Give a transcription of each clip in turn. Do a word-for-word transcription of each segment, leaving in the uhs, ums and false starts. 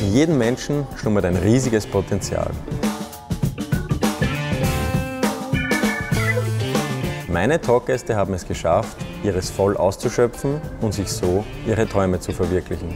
jedem Menschen schlummert ein riesiges Potenzial. Meine Talkgäste haben es geschafft, ihres voll auszuschöpfen und sich so ihre Träume zu verwirklichen.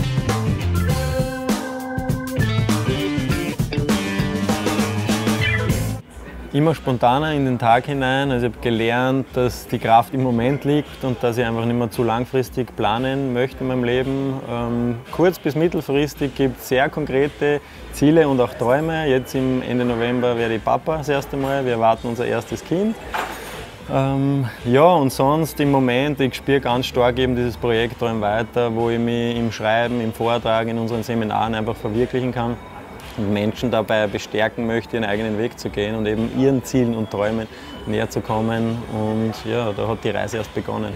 Immer spontaner in den Tag hinein. Also ich habe gelernt, dass die Kraft im Moment liegt und dass ich einfach nicht mehr zu langfristig planen möchte in meinem Leben. Ähm, kurz- bis mittelfristig gibt es sehr konkrete Ziele und auch Träume. Jetzt im Ende November werde ich Papa das erste Mal. Wir erwarten unser erstes Kind. Ähm, ja, und sonst im Moment, ich spüre ganz stark eben dieses Projekt Träum weiter, wo ich mich im Schreiben, im Vortrag, in unseren Seminaren einfach verwirklichen kann. Und Menschen dabei bestärken möchte, ihren eigenen Weg zu gehen und eben ihren Zielen und Träumen näher zu kommen. Und ja, da hat die Reise erst begonnen.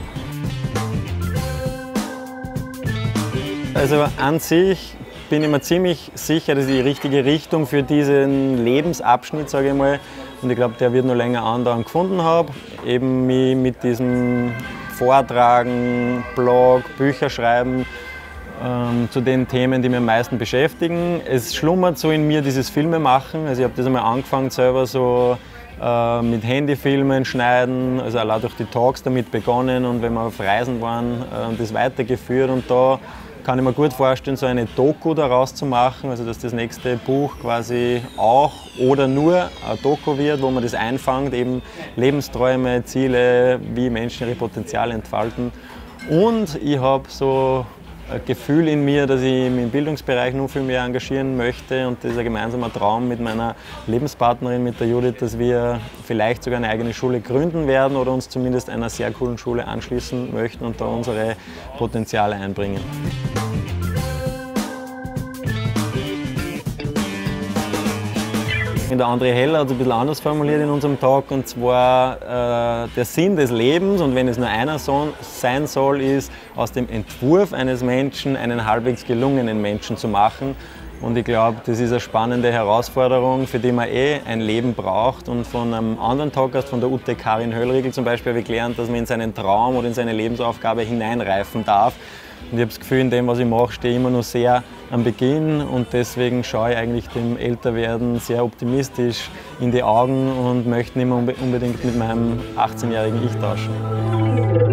Also an sich bin ich mir ziemlich sicher, dass ich die richtige Richtung für diesen Lebensabschnitt, sage ich mal, und ich glaube, der wird noch länger andauern, gefunden habe. Eben mich mit diesem Vortragen, Blog, Bücher schreiben, Ähm, zu den Themen, die mich am meisten beschäftigen. Es schlummert so in mir dieses Filmemachen. Also ich habe das einmal angefangen selber so äh, mit Handyfilmen, Schneiden, also allein durch die Talks damit begonnen und wenn wir auf Reisen waren, äh, das weitergeführt und da kann ich mir gut vorstellen, so eine Doku daraus zu machen, also dass das nächste Buch quasi auch oder nur ein Doku wird, wo man das einfängt, eben Lebensträume, Ziele, wie Menschen ihre Potenziale entfalten. Und ich habe so ein Gefühl in mir, dass ich mich im Bildungsbereich noch viel mehr engagieren möchte und das ist ein gemeinsamer Traum mit meiner Lebenspartnerin, mit der Judith, dass wir vielleicht sogar eine eigene Schule gründen werden oder uns zumindest einer sehr coolen Schule anschließen möchten und da unsere Potenziale einbringen. Der André Heller hat es ein bisschen anders formuliert in unserem Talk, und zwar äh, der Sinn des Lebens, und wenn es nur einer so sein soll, ist, aus dem Entwurf eines Menschen einen halbwegs gelungenen Menschen zu machen. Und ich glaube, das ist eine spannende Herausforderung, für die man eh ein Leben braucht. Und von einem anderen Talkgast, von der Ute Karin Höllriegel zum Beispiel, habe ich gelernt, dass man in seinen Traum oder in seine Lebensaufgabe hineinreifen darf. Und ich habe das Gefühl, in dem, was ich mache, stehe ich immer noch sehr am Beginn und deswegen schaue ich eigentlich dem Älterwerden sehr optimistisch in die Augen und möchte nicht mehr unbedingt mit meinem achtzehnjährigen Ich tauschen.